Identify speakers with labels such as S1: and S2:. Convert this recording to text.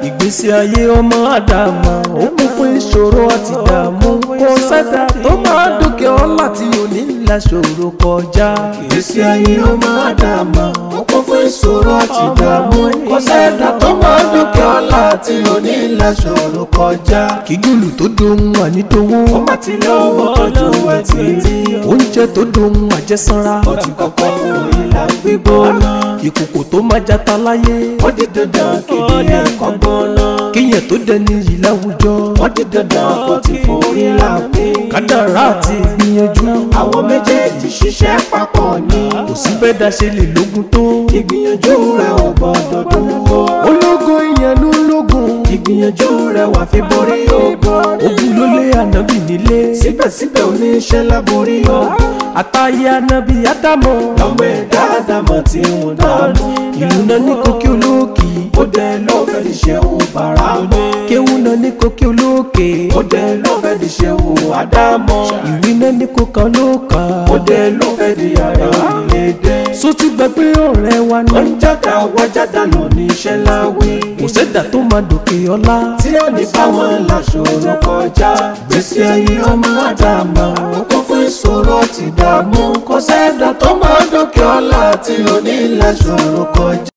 S1: ìgbésí ayé ọmọ Ádámọ̀ ó kún fún ìṣòro àti ìdààmú kò sẹ́dá tó máa dókè ọlá tí ò ní là ṣòro kọjá.
S2: ìgbésí ayé ọmọ Ádámọ̀ ó kún fún ìṣòro àti ìdààmú kò sẹ́dá tó máa dókè ọlá tí ò ní là ṣòro kọjá.
S1: kí gúlù tó dohun ànídowó
S2: ọmọ tí lọ́wọ́ tọ́jú ẹ̀ títí
S1: oúnjẹ tó dohun àjẹsára
S2: ó ti kọ́kọ́ fún ìlà gbígbóná.
S1: ìkòkò tó máa jata láyé
S2: ó di dandan kéde ẹ̀kọ́ gbóná.
S1: kíyàn tó dẹni yìí láwùjọ
S2: ó di dandan kó ti forí lápé.
S1: kádàrá àti ìgbìyànjú
S2: àwọn méjèèjì ṣiṣẹ́ papọ̀ ní.
S1: kò sí bẹ́ẹ̀ dá ṣe lè lógun tó
S2: ìgbìyànjú rẹ̀ ò gbọ́dọ̀ dúró.
S1: ológun ìyẹn ló lógun
S2: ìgbìyànjú rẹ̀ wà fi borí ogun.
S1: ogun ló lé ànábì nílé
S2: síbẹ̀síbẹ̀ oníṣẹ́ láborí ogun.
S1: àtàyè ànábì Ádámọ̀
S2: lọ́mọ ẹ̀dá Ádámọ̀ tí wọ́n dánú.
S1: ìlú náà ní kókí olóòkì
S2: ó dẹ̀ ló fẹ́ di ṣẹ́wó Bàrámọ̀.
S1: kéwú náà ní kókí olóòkè
S2: ó dẹ̀ ló fẹ́ di ṣẹ́wó Ádámọ̀.
S1: ìwé náà ní kókà olóòkà
S2: ó dẹ̀ ló fẹ́ di ààrẹ orílẹ̀-èdè.
S1: só ti gbàgbé ọ̀rẹ́ wa ní
S2: wọ́n ń jáda wájádà lọ ní iṣẹ́ láwé.
S1: kò sẹ́dá tó máa dòkè ọlá
S2: tí ó ní báwọn láṣọrọ kọjá. gbèsè ayé ọmọ Ádámọ̀ ó kún fún ìṣòro àti ìdààmú kò sẹ́dá tó máa dókè ọlá tí ó ní láṣọrọ kọjá.